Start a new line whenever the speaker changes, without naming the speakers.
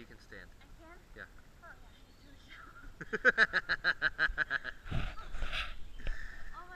you can stand.
I can?
Yeah.
Oh yeah, she's too short.